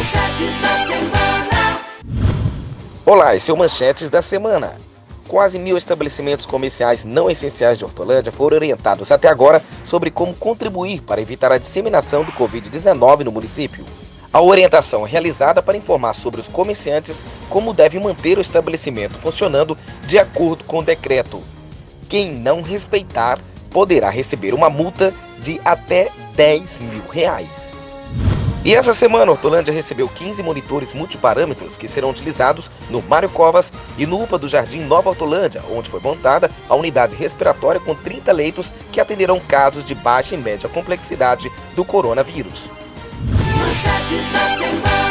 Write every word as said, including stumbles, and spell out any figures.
Manchetes da semana. Olá, esse é o Manchetes da Semana. Quase mil estabelecimentos comerciais não essenciais de Hortolândia foram orientados até agora sobre como contribuir para evitar a disseminação do covid dezenove no município. A orientação é realizada para informar sobre os comerciantes como devem manter o estabelecimento funcionando de acordo com o decreto. Quem não respeitar poderá receber uma multa de até dez mil reais. E essa semana, Hortolândia recebeu quinze monitores multiparâmetros que serão utilizados no Mário Covas e no U P A do Jardim Nova Hortolândia, onde foi montada a unidade respiratória com trinta leitos que atenderão casos de baixa e média complexidade do coronavírus. Manchetes da semana.